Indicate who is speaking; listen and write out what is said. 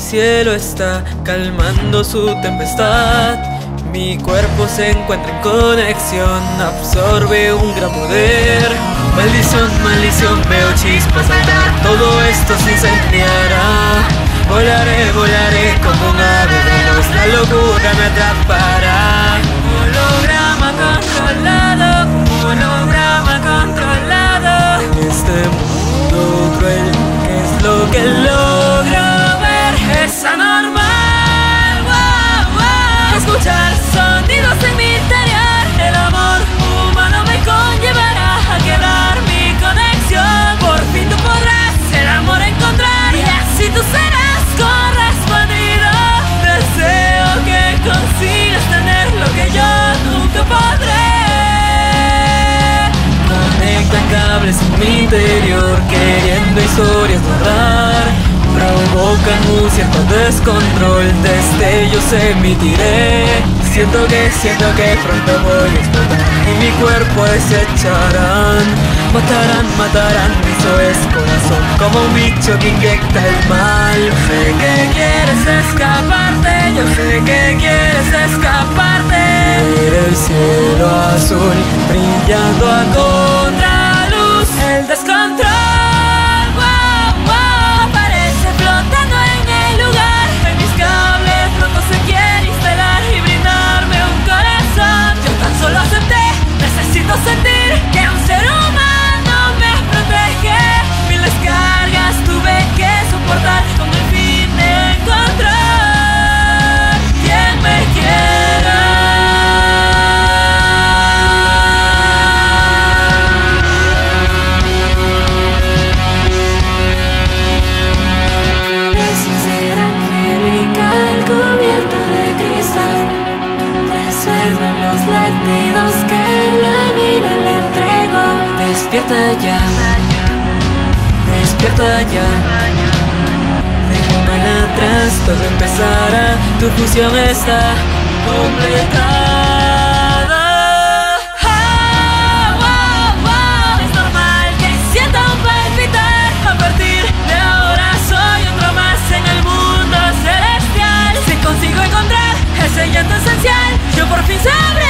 Speaker 1: cielo está calmando su tempestad. Mi cuerpo se encuentra en conexión, absorbe un gran poder. Maldición, maldición, veo chispas saltar, todo esto se incendiará. Volaré, volaré como un ave veloz, la locura me atrapará. Holograma controlado, holograma controlado. En este mundo cruel, ¿qué es lo que logro ver? Es anormal, wow, wow. Escuchar sonidos en mi interior. El amor humano me conllevará a quedar mi conexión. Por fin tú podrás el amor encontrar y así tú serás correspondido. Deseo que consigas tener lo que yo nunca podré. Conectan cables en mi interior, queriendo historias narrar. Provocan un cierto descontrol, destellos emitiré. Siento que pronto voy a explotar y mi cuerpo desecharán. Matarán, matarán, eso es corazón, como un bicho que inyecta el mal. Yo sé que quieres escaparte, yo sé que quieres escaparte. Mira el cielo azul brillando a contraluz. El descontrol sentir que un ser humano me protege. Miles cargas tuve que soportar con el fin de encontrar quien me quiera. Es un ser angelical cubierto de cristal. Resuelven los latidos que la vida le entrego. Despierta ya, despierta ya. Deja mal atrás, todo empezará. Tu fusión está completada. Oh, oh, oh. Es normal que sienta un palpitar. A partir de ahora soy otro más en el mundo celestial. Si consigo encontrar ese llanto esencial, yo por fin sabré